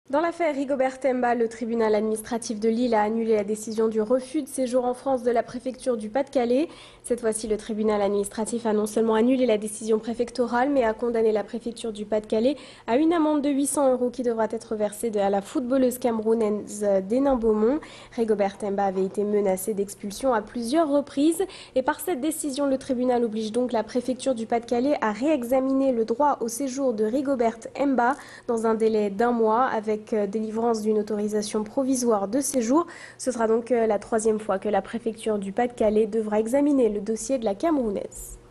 Dans l'affaire Rigobert Temba, le tribunal administratif de Lille a annulé la décision du refus de séjour en France de la préfecture du Pas-de-Calais. Cette fois-ci, le tribunal administratif a non seulement annulé la décision préfectorale, mais a condamné la préfecture du Pas-de-Calais à une amende de 800 € qui devra être versée à la footballeuse camerounaise Dénin Beaumont. Rigobert Temba avait été menacé d'expulsion à plusieurs reprises. Et par cette décision, le tribunal oblige donc la préfecture du Pas-de-Calais à réexaminer le droit au séjour de Rigobert Temba dans un délai d'1 mois avec délivrance d'une autorisation provisoire de séjour. Ce sera donc la troisième fois que la préfecture du Pas-de-Calais devra examiner le dossier de la Camerounaise.